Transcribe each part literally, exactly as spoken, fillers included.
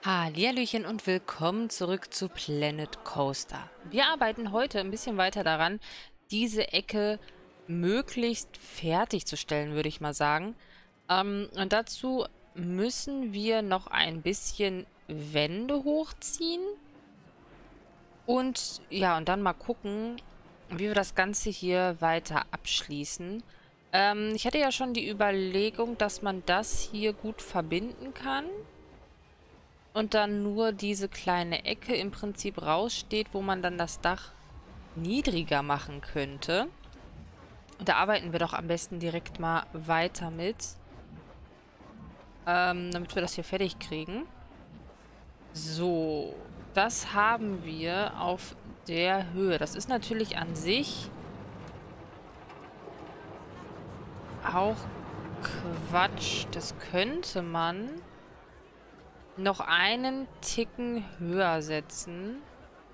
Hallihallöchen und willkommen zurück zu Planet Coaster. Wir arbeiten heute ein bisschen weiter daran, diese Ecke möglichst fertigzustellen, würde ich mal sagen. Ähm, und dazu müssen wir noch ein bisschen Wände hochziehen. Und ja, und dann mal gucken, wie wir das Ganze hier weiter abschließen. Ähm, ich hatte ja schon die Überlegung, dass man das hier gut verbinden kann. Und dann nur diese kleine Ecke im Prinzip raussteht, wo man dann das Dach niedriger machen könnte. Und da arbeiten wir doch am besten direkt mal weiter mit, ähm, damit wir das hier fertig kriegen. So, das haben wir auf der Höhe. Das ist natürlich an sich auch Quatsch. Das könnte man noch einen Ticken höher setzen,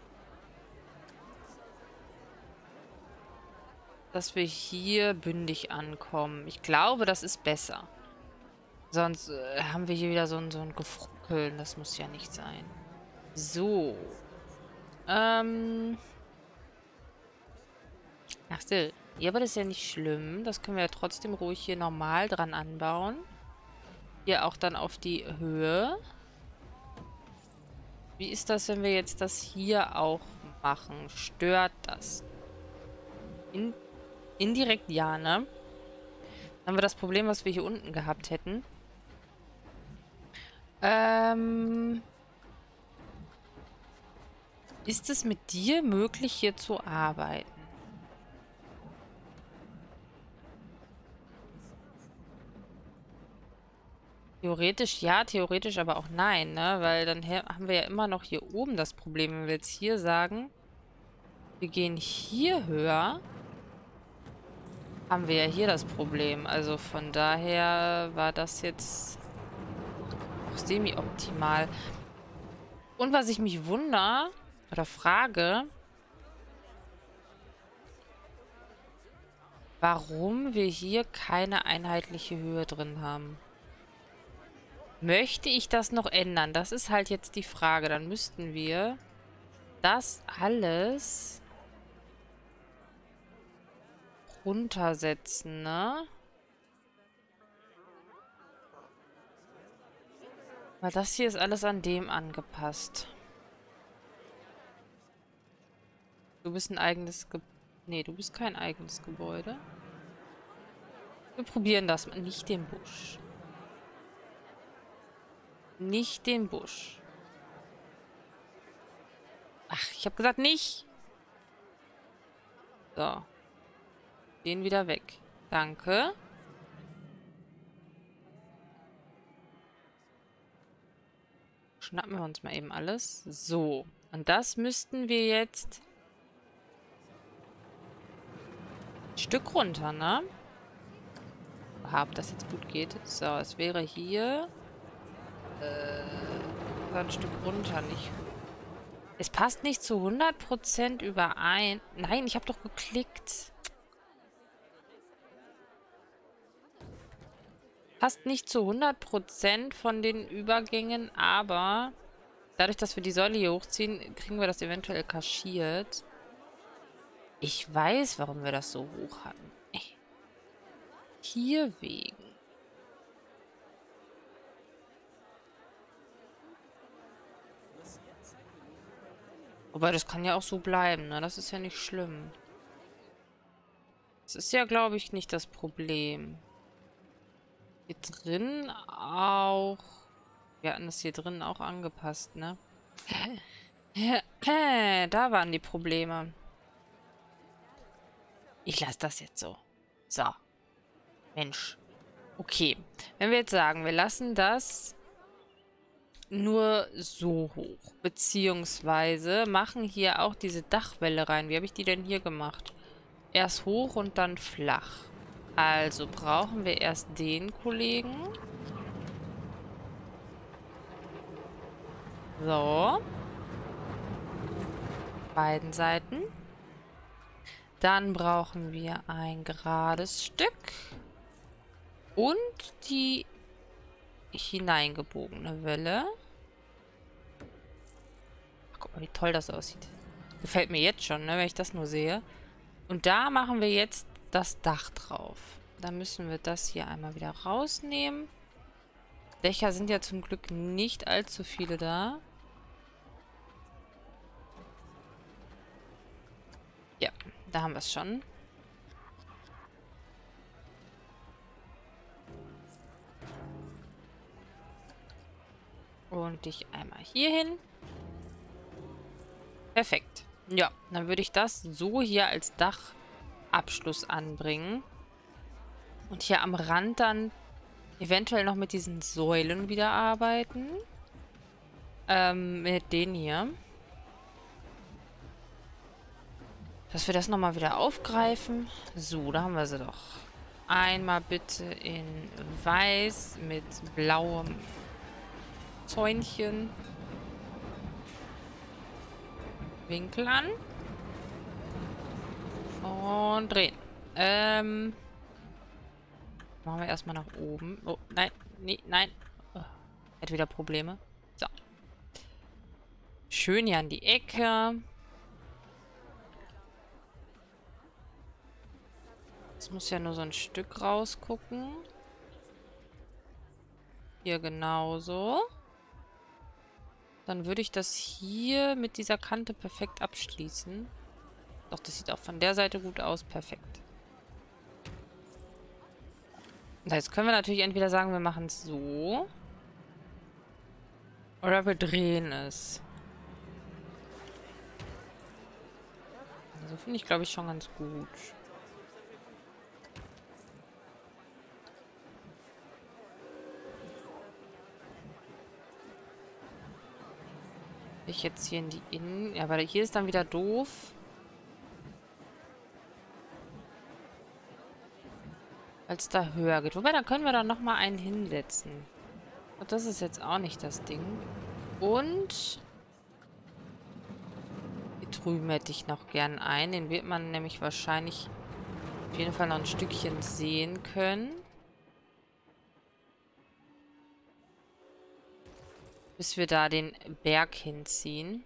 dass wir hier bündig ankommen. Ich glaube, das ist besser. Sonst äh, haben wir hier wieder so ein, so ein Gefruckeln. Das muss ja nicht sein. So. Ähm. Ach still. Ja, aber das ist ja nicht schlimm. Das können wir ja trotzdem ruhig hier normal dran anbauen. Hier auch dann auf die Höhe. Wie ist das, wenn wir jetzt das hier auch machen? Stört das? In indirekt ja, ne? Dann haben wir das Problem, was wir hier unten gehabt hätten. Ähm, ist es mit dir möglich, hier zu arbeiten? Theoretisch ja, theoretisch aber auch nein, ne? Weil dann haben wir ja immer noch hier oben das Problem. Wenn wir jetzt hier sagen, wir gehen hier höher, haben wir ja hier das Problem. Also von daher war das jetzt auch semi-optimal. Und was ich mich wundere oder frage, warum wir hier keine einheitliche Höhe drin haben. Möchte ich das noch ändern? Das ist halt jetzt die Frage. Dann müssten wir das alles runtersetzen, ne? Weil das hier ist alles an dem angepasst. Du bist ein eigenes Ge... Nee, du bist kein eigenes Gebäude. Wir probieren das mal. Nicht den Busch. Nicht den Busch. Ach, ich habe gesagt nicht. So. Den wieder weg. Danke. Schnappen wir uns mal eben alles. So. Und das müssten wir jetzt ein Stück runter, ne? Ah, ob das jetzt gut geht. So, es wäre hier äh, ein Stück runter, nicht. Es passt nicht zu hundert Prozent überein. Nein, ich habe doch geklickt. Passt nicht zu hundert Prozent von den Übergängen, aber dadurch, dass wir die Säule hier hochziehen, kriegen wir das eventuell kaschiert. Ich weiß, warum wir das so hoch hatten. Hier wegen. Wobei, das kann ja auch so bleiben, ne? Das ist ja nicht schlimm. Das ist ja, glaube ich, nicht das Problem. Hier drin auch. Wir hatten das hier drin auch angepasst, ne? Da waren die Probleme. Ich lasse das jetzt so. So. Mensch. Okay. Wenn wir jetzt sagen, wir lassen das nur so hoch. Beziehungsweise machen hier auch diese Dachwelle rein. Wie habe ich die denn hier gemacht? Erst hoch und dann flach. Also brauchen wir erst den Kollegen. So. Beiden Seiten. Dann brauchen wir ein gerades Stück. Und die hineingebogene Welle. Oh, wie toll das aussieht. Gefällt mir jetzt schon, ne, wenn ich das nur sehe. Und da machen wir jetzt das Dach drauf. Da müssen wir das hier einmal wieder rausnehmen. Dächer sind ja zum Glück nicht allzu viele da. Ja, da haben wir es schon. Und dich einmal hier hin. Perfekt. Ja, dann würde ich das so hier als Dachabschluss anbringen. Und hier am Rand dann eventuell noch mit diesen Säulen wieder arbeiten. Ähm, mit denen hier. Dass wir das nochmal wieder aufgreifen. So, da haben wir sie doch. Einmal bitte in weiß mit blauem Zäunchen. Winkel an. Und drehen. Ähm. Machen wir erstmal nach oben. Oh, nein. Nee, nein. Oh, hätte wieder Probleme. So. Schön hier an die Ecke. Es muss ja nur so ein Stück rausgucken. Hier genauso. Dann würde ich das hier mit dieser Kante perfekt abschließen. Doch, das sieht auch von der Seite gut aus. Perfekt. Und jetzt können wir natürlich entweder sagen, wir machen es so. Oder wir drehen es. Also finde ich, glaube ich, schon ganz gut. Ich jetzt hier in die Innen... Ja, aber hier ist dann wieder doof. Weil es da höher geht. Wobei, da können wir dann nochmal einen hinsetzen. Und das ist jetzt auch nicht das Ding. Und... hier drüben hätte ich noch gern einen. Den wird man nämlich wahrscheinlich auf jeden Fall noch ein Stückchen sehen können. Bis wir da den Berg hinziehen.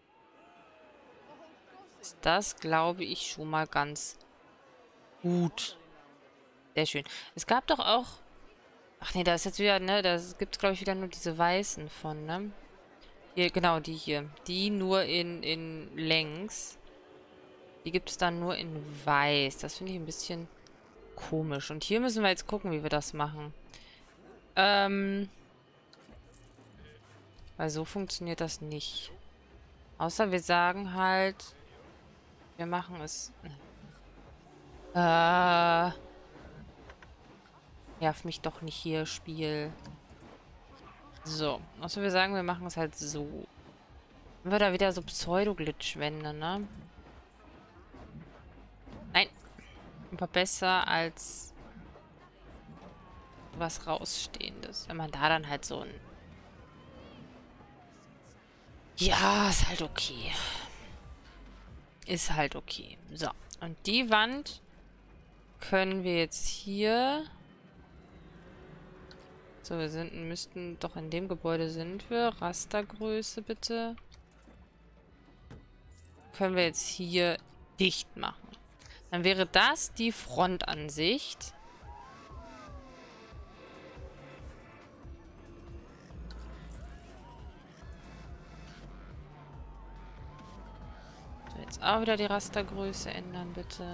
Ist das, glaube ich, schon mal ganz gut. Sehr schön. Es gab doch auch... Ach nee, da ist jetzt wieder, ne? Da gibt es, glaube ich, wieder nur diese weißen von, ne? Hier, genau, die hier. Die nur in, in längs. Die gibt es dann nur in weiß. Das finde ich ein bisschen komisch. Und hier müssen wir jetzt gucken, wie wir das machen. Ähm... Weil so funktioniert das nicht. Außer wir sagen halt, wir machen es... Äh... Nerv mich doch nicht hier, Spiel. So. Außer wir sagen, wir machen es halt so. Dann wird da wieder so Pseudo-Glitch-Wände, ne? Nein. Aber besser als was rausstehendes. Wenn man da dann halt so ein... Ja, ist halt okay. Ist halt okay. So. Und die Wand können wir jetzt hier... So, wir sind, müssten doch in dem Gebäude sind wir. Rastergröße bitte. Können wir jetzt hier dicht machen. Dann wäre das die Frontansicht. So, jetzt auch wieder die Rastergröße ändern, bitte.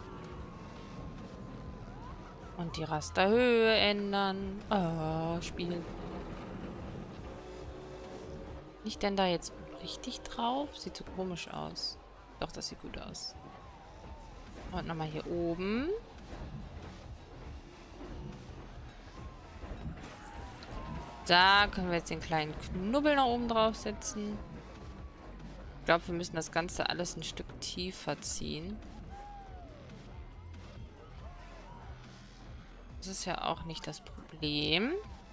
Und die Rasterhöhe ändern. Oh, Spiel. Nicht denn da jetzt richtig drauf? Sieht so komisch aus. Doch, das sieht gut aus. Und nochmal hier oben. Da können wir jetzt den kleinen Knubbel nach oben draufsetzen. Ich glaube, wir müssen das Ganze alles ein Stück tiefer ziehen. Das ist ja auch nicht das Problem.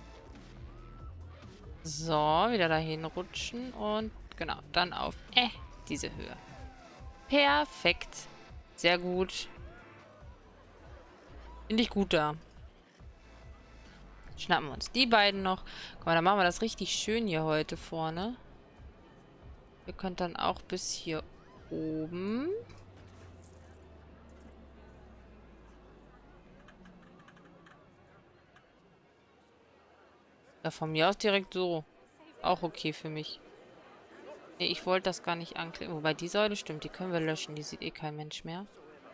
So, wieder dahin rutschen und genau, dann auf äh, diese Höhe. Perfekt. Sehr gut. Finde ich gut da. Schnappen wir uns die beiden noch. Guck mal, dann machen wir das richtig schön hier heute vorne. Ihr könnt dann auch bis hier oben. Ja, von mir aus direkt so. Auch okay für mich. Nee, ich wollte das gar nicht anklicken. Wobei die Säule stimmt, die können wir löschen. Die sieht eh kein Mensch mehr.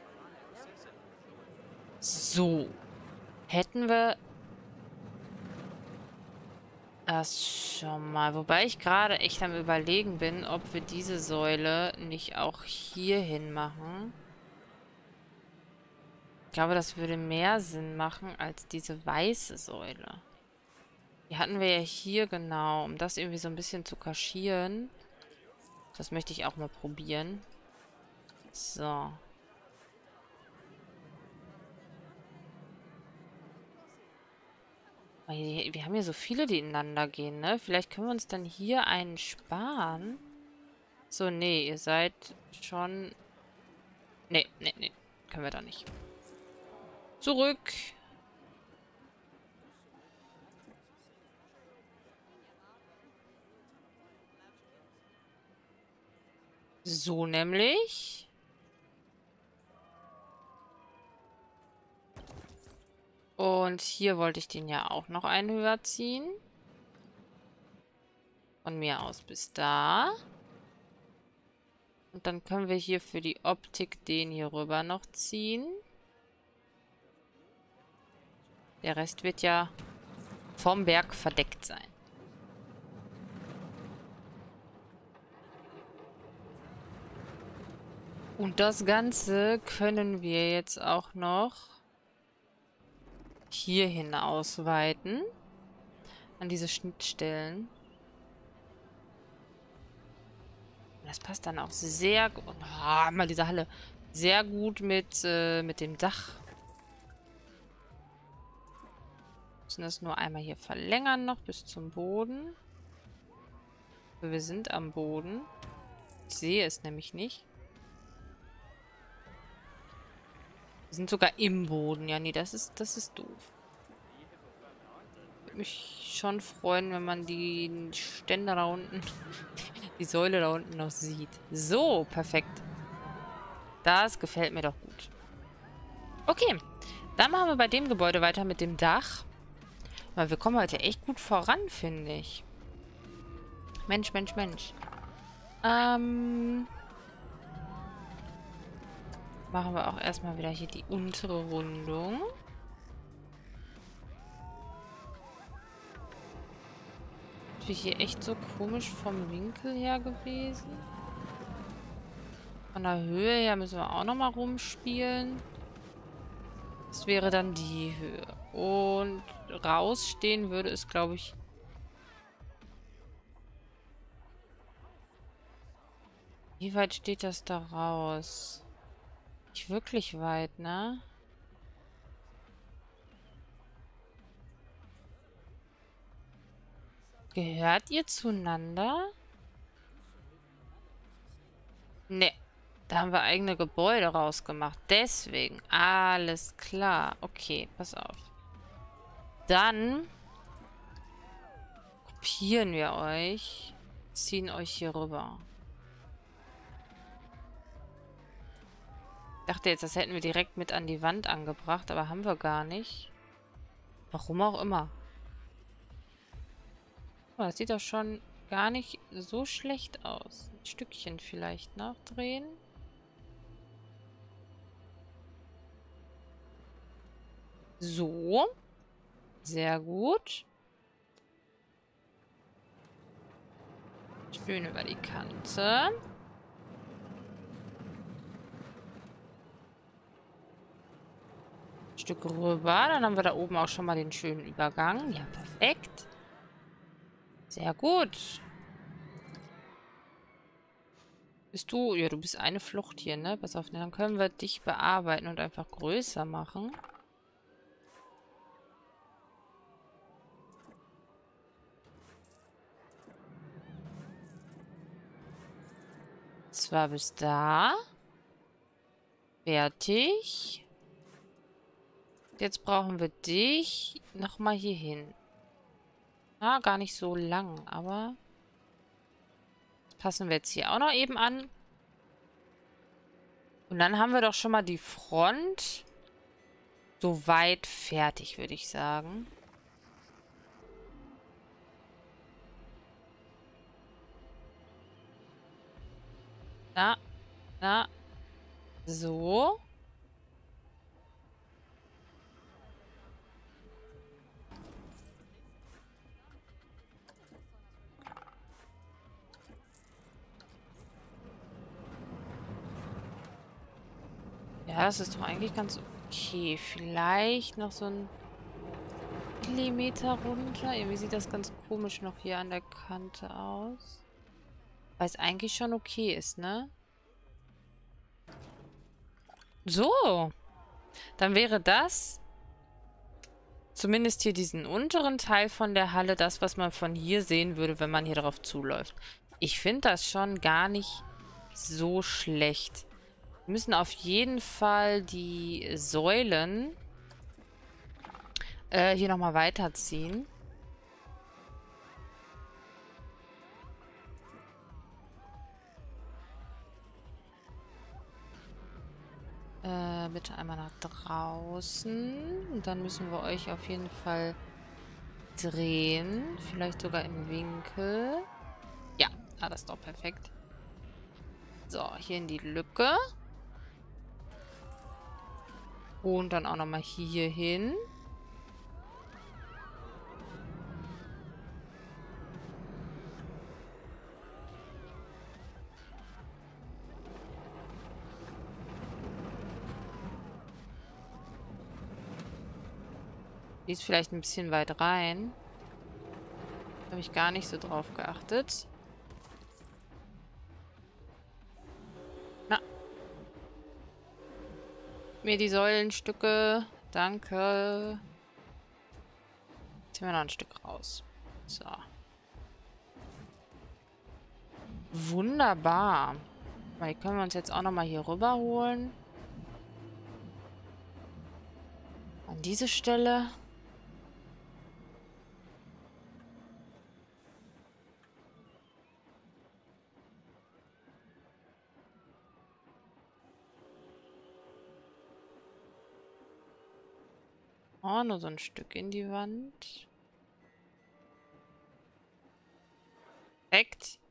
So. Hätten wir das schon mal. Wobei ich gerade echt am Überlegen bin, ob wir diese Säule nicht auch hier hin machen. Ich glaube, das würde mehr Sinn machen als diese weiße Säule. Die hatten wir ja hier genau, um das irgendwie so ein bisschen zu kaschieren. Das möchte ich auch mal probieren. So. Wir haben hier so viele, die ineinander gehen, ne? Vielleicht können wir uns dann hier einen sparen. So, nee, ihr seid schon... Nee, nee, nee. Können wir da nicht. Zurück. So nämlich. Und hier wollte ich den ja auch noch einen höher ziehen. Von mir aus bis da. Und dann können wir hier für die Optik den hier rüber noch ziehen. Der Rest wird ja vom Berg verdeckt sein. Und das Ganze können wir jetzt auch noch hierhin ausweiten. An diese Schnittstellen. Das passt dann auch sehr gut. Oh, mal diese Halle. Sehr gut mit, äh, mit dem Dach. Wir müssen das nur einmal hier verlängern noch bis zum Boden. Wir sind am Boden. Ich sehe es nämlich nicht. Wir sind sogar im Boden. Ja, nee, das ist, das ist doof. Würde mich schon freuen, wenn man die Ständer da unten, die Säule da unten noch sieht. So, perfekt. Das gefällt mir doch gut. Okay, dann machen wir bei dem Gebäude weiter mit dem Dach. Weil wir kommen heute echt gut voran, finde ich. Mensch, Mensch, Mensch. Ähm... Machen wir auch erstmal wieder hier die untere Rundung. Ist wir hier echt so komisch vom Winkel her gewesen? Von der Höhe her müssen wir auch nochmal rumspielen. Das wäre dann die Höhe. Und rausstehen würde es, glaube ich... Wie weit steht das da raus? Nicht wirklich weit, ne? Gehört ihr zueinander? Ne. Da haben wir eigene Gebäude rausgemacht. Deswegen. Alles klar. Okay, pass auf. Dann kopieren wir euch. Ziehen euch hier rüber. Ich dachte jetzt, das hätten wir direkt mit an die Wand angebracht, aber haben wir gar nicht. Warum auch immer. Oh, das sieht doch schon gar nicht so schlecht aus. Ein Stückchen vielleicht noch drehen. So. Sehr gut. Schön über die Kante. Ein Stück rüber. Dann haben wir da oben auch schon mal den schönen Übergang. Ja, perfekt. Sehr gut. Bist du... Ja, du bist eine Flucht hier, ne? Pass auf, ne? Dann können wir dich bearbeiten und einfach größer machen. Zwar bis da. Fertig. Jetzt brauchen wir dich nochmal hier hin. Ah, gar nicht so lang, aber... Passen wir jetzt hier auch noch eben an. Und dann haben wir doch schon mal die Front soweit fertig, würde ich sagen. Na, na, so. Ja, das ist doch eigentlich ganz okay. Vielleicht noch so ein Millimeter runter. Irgendwie sieht das ganz komisch noch hier an der Kante aus. Weil es eigentlich schon okay ist, ne? So. Dann wäre das zumindest hier diesen unteren Teil von der Halle das, was man von hier sehen würde, wenn man hier drauf zuläuft. Ich finde das schon gar nicht so schlecht. Wir müssen auf jeden Fall die Säulen äh, hier nochmal weiterziehen. Äh, bitte einmal nach draußen. Und dann müssen wir euch auf jeden Fall drehen. Vielleicht sogar im Winkel. Ja, ah, das ist doch perfekt. So, hier in die Lücke. Und dann auch nochmal hier hin. Die ist vielleicht ein bisschen weit rein. Habe ich gar nicht so drauf geachtet. Na. Mir die Säulenstücke. Danke. Ziehen wir noch ein Stück raus. So. Wunderbar. Die können wir uns jetzt auch nochmal hier rüber holen. An diese Stelle. Oh, nur so ein Stück in die Wand. Perfekt.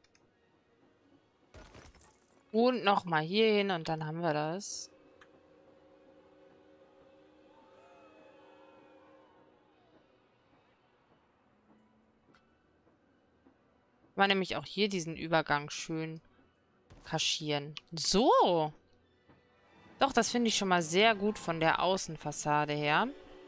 Und nochmal hier hin und dann haben wir das. Mal nämlich auch hier diesen Übergang schön kaschieren. So. Doch, das finde ich schon mal sehr gut von der Außenfassade her.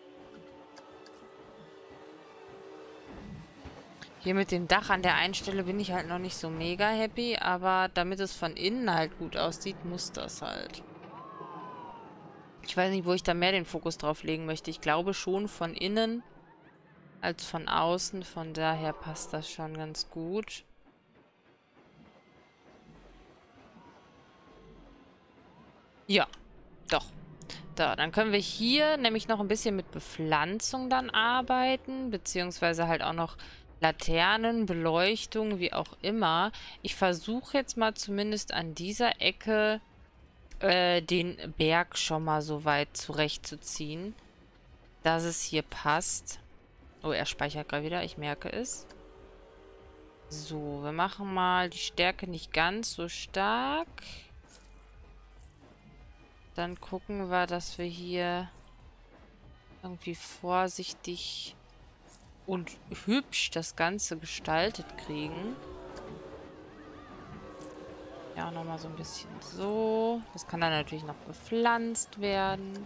Hier mit dem Dach an der einen Stelle bin ich halt noch nicht so mega happy, aber damit es von innen halt gut aussieht, muss das halt. Ich weiß nicht, wo ich da mehr den Fokus drauf legen möchte. Ich glaube schon von innen als von außen. Von daher passt das schon ganz gut. Ja, doch. Da, dann können wir hier nämlich noch ein bisschen mit Bepflanzung dann arbeiten, beziehungsweise halt auch noch Laternen, Beleuchtung, wie auch immer. Ich versuche jetzt mal zumindest an dieser Ecke äh, den Berg schon mal so weit zurechtzuziehen, dass es hier passt. Oh, er speichert gerade wieder, ich merke es. So, wir machen mal die Stärke nicht ganz so stark. Dann gucken wir, dass wir hier irgendwie vorsichtig und hübsch das Ganze gestaltet kriegen. Ja, nochmal so ein bisschen so. Das kann dann natürlich noch bepflanzt werden.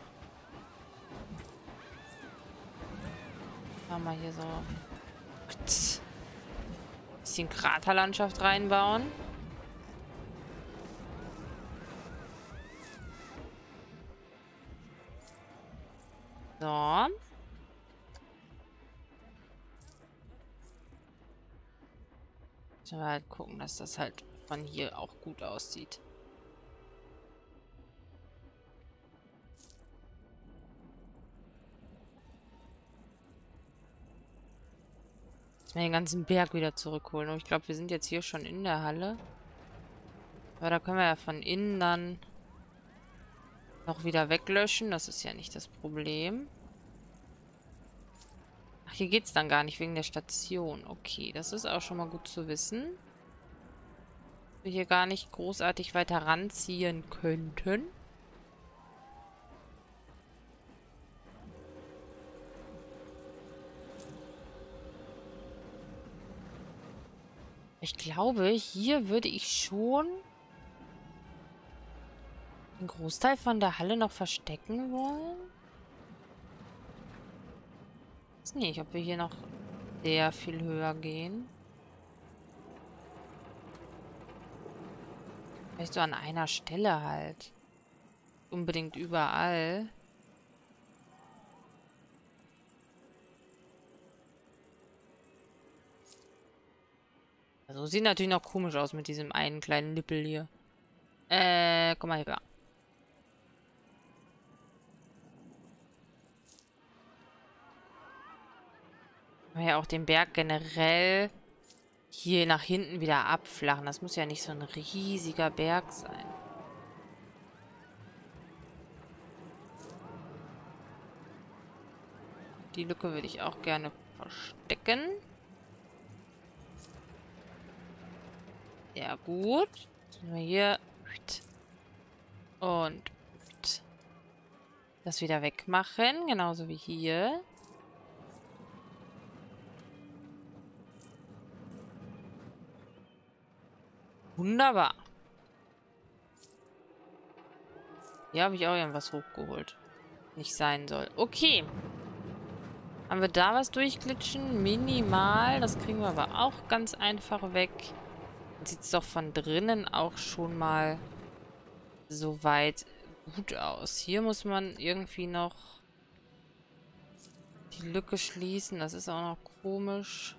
Machen wir hier so ein bisschen Kraterlandschaft reinbauen. So. Müssen wir halt gucken, dass das halt von hier auch gut aussieht. Jetzt mal den ganzen Berg wieder zurückholen. Und ich glaube, wir sind jetzt hier schon in der Halle. Aber da können wir ja von innen dann noch wieder weglöschen. Das ist ja nicht das Problem. Ach, hier geht's dann gar nicht wegen der Station. Okay, das ist auch schon mal gut zu wissen. Wir hier gar nicht großartig weiter ranziehen könnten. Ich glaube, hier würde ich schon den Großteil von der Halle noch verstecken wollen. Ich weiß nicht, ob wir hier noch sehr viel höher gehen. Vielleicht so an einer Stelle halt. Unbedingt überall. Also sieht natürlich noch komisch aus mit diesem einen kleinen Nippel hier. Äh, komm mal her. Kann ja auch den Berg generell hier nach hinten wieder abflachen. Das muss ja nicht so ein riesiger Berg sein. Die Lücke würde ich auch gerne verstecken. Sehr gut. Jetzt müssen wir hier und das wieder wegmachen. Genauso wie hier. Wunderbar. Hier habe ich auch irgendwas hochgeholt. Nicht sein soll. Okay. Haben wir da was durchglitschen? Minimal. Das kriegen wir aber auch ganz einfach weg. Sieht es doch von drinnen auch schon mal soweit gut aus. Hier muss man irgendwie noch die Lücke schließen. Das ist auch noch komisch.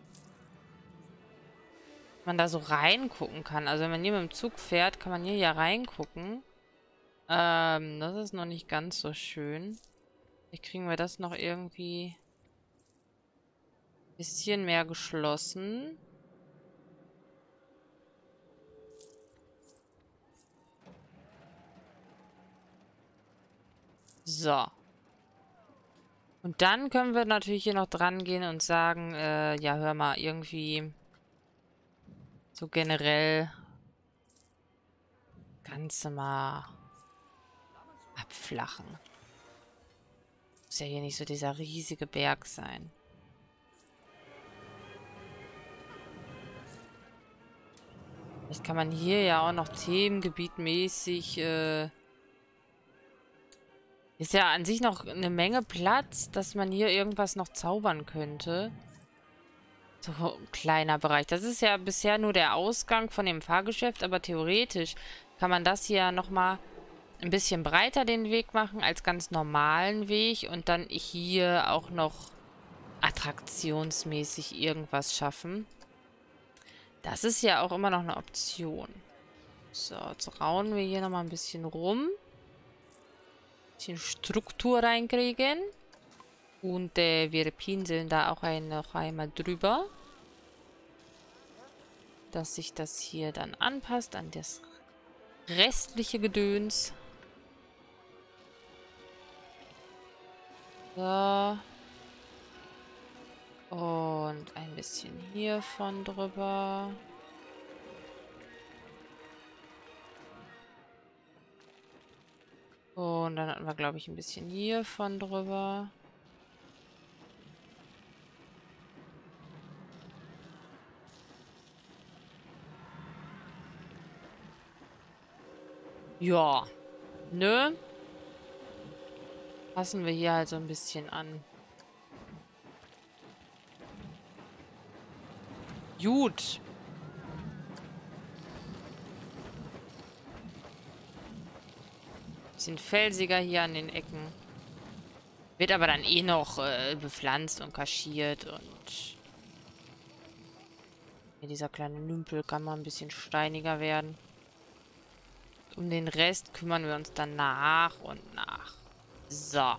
Man da so reingucken kann. Also wenn man hier mit dem Zug fährt, kann man hier ja reingucken. Ähm, das ist noch nicht ganz so schön. Vielleicht kriegen wir das noch irgendwie ein bisschen mehr geschlossen. So. Und dann können wir natürlich hier noch dran gehen und sagen, äh, ja, hör mal, irgendwie so generell Ganze mal abflachen. Muss ja hier nicht so dieser riesige Berg sein. Vielleicht kann man hier ja auch noch themengebietmäßig, äh, ist ja an sich noch eine Menge Platz, dass man hier irgendwas noch zaubern könnte. So ein kleiner Bereich. Das ist ja bisher nur der Ausgang von dem Fahrgeschäft, aber theoretisch kann man das hier nochmal ein bisschen breiter den Weg machen als ganz normalen Weg und dann hier auch noch attraktionsmäßig irgendwas schaffen. Das ist ja auch immer noch eine Option. So, jetzt rauen wir hier nochmal ein bisschen rum. Ein bisschen Struktur reinkriegen. Und äh, wir pinseln da auch ein, noch einmal drüber. Dass sich das hier dann anpasst an das restliche Gedöns. So. Und ein bisschen hiervon drüber. Und dann hatten wir, glaube ich, ein bisschen hiervon drüber. Ja. Nö. Passen wir hier halt so ein bisschen an. Gut. Bisschen felsiger hier an den Ecken. Wird aber dann eh noch äh, bepflanzt und kaschiert und hier dieser kleine Nümpel kann mal ein bisschen steiniger werden. Um den Rest kümmern wir uns dann nach und nach. So.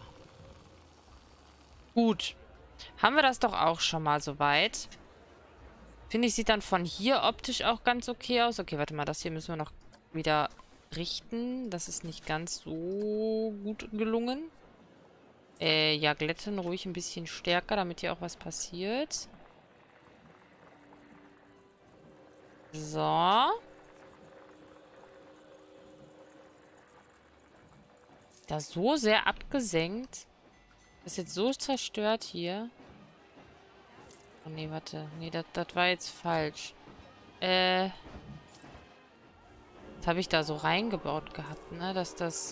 Gut. Haben wir das doch auch schon mal soweit. Finde ich, sieht dann von hier optisch auch ganz okay aus. Okay, warte mal, das hier müssen wir noch wieder richten. Das ist nicht ganz so gut gelungen. Äh, ja, glätten ruhig ein bisschen stärker, damit hier auch was passiert. So. Da so sehr abgesenkt. Das ist jetzt so zerstört hier. Oh nee, warte. Nee, das war jetzt falsch. Äh. Das habe ich da so reingebaut gehabt, ne? Dass das...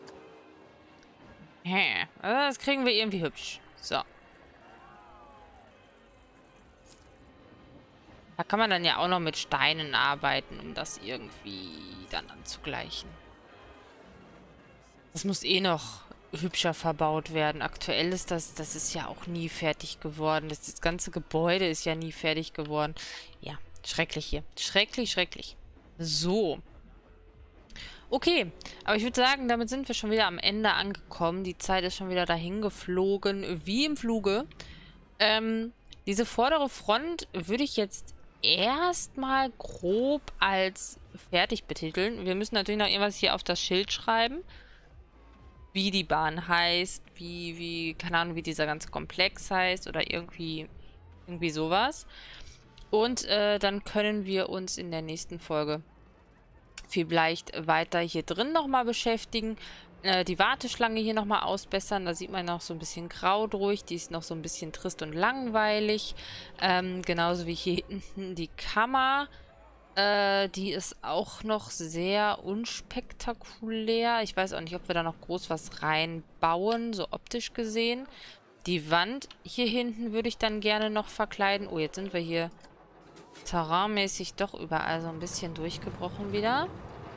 Hä. Also das kriegen wir irgendwie hübsch. So. Da kann man dann ja auch noch mit Steinen arbeiten, um das irgendwie dann anzugleichen. Das muss eh noch hübscher verbaut werden. Aktuell ist das, das ist ja auch nie fertig geworden. Das, das ganze Gebäude ist ja nie fertig geworden. Ja, schrecklich hier. Schrecklich, schrecklich. So. Okay, aber ich würde sagen, damit sind wir schon wieder am Ende angekommen. Die Zeit ist schon wieder dahin geflogen, wie im Fluge. Ähm, diese vordere Front würde ich jetzt erstmal grob als fertig betiteln. Wir müssen natürlich noch irgendwas hier auf das Schild schreiben. Wie die Bahn heißt, wie, wie, keine Ahnung, wie dieser ganze Komplex heißt oder irgendwie, irgendwie sowas. Und äh, dann können wir uns in der nächsten Folge vielleicht weiter hier drin nochmal beschäftigen. Äh, die Warteschlange hier nochmal ausbessern. Da sieht man noch so ein bisschen grau durch. Die ist noch so ein bisschen trist und langweilig. Ähm, genauso wie hier hinten die Kammer. Äh, die ist auch noch sehr unspektakulär. Ich weiß auch nicht, ob wir da noch groß was reinbauen, so optisch gesehen. Die Wand hier hinten würde ich dann gerne noch verkleiden. Oh, jetzt sind wir hier terrainmäßig doch überall so ein bisschen durchgebrochen wieder.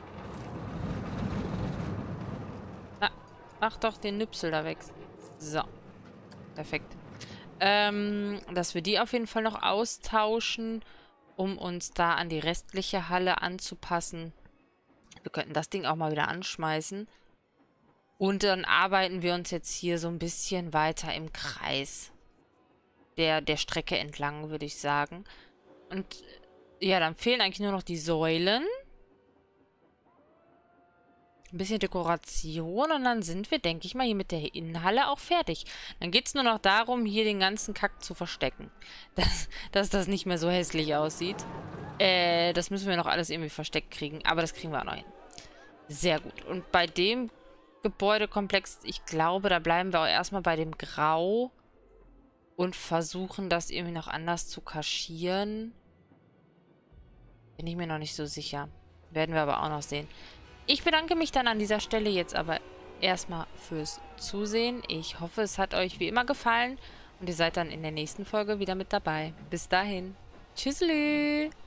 Ah, mach doch den Nüpsel da weg. So. Perfekt. Ähm, dass wir die auf jeden Fall noch austauschen, um uns da an die restliche Halle anzupassen. Wir könnten das Ding auch mal wieder anschmeißen. Und dann arbeiten wir uns jetzt hier so ein bisschen weiter im Kreis der, der Strecke entlang, würde ich sagen. Und ja, dann fehlen eigentlich nur noch die Säulen. Ein bisschen Dekoration und dann sind wir, denke ich mal, hier mit der Innenhalle auch fertig. Dann geht es nur noch darum, hier den ganzen Kack zu verstecken. Dass, dass das nicht mehr so hässlich aussieht. Äh, das müssen wir noch alles irgendwie versteckt kriegen. Aber das kriegen wir auch noch hin. Sehr gut. Und bei dem Gebäudekomplex, ich glaube, da bleiben wir auch erstmal bei dem Grau. Und versuchen, das irgendwie noch anders zu kaschieren. Bin ich mir noch nicht so sicher. Werden wir aber auch noch sehen. Ich bedanke mich dann an dieser Stelle jetzt aber erstmal fürs Zusehen. Ich hoffe, es hat euch wie immer gefallen. Und ihr seid dann in der nächsten Folge wieder mit dabei. Bis dahin. Tschüsselü!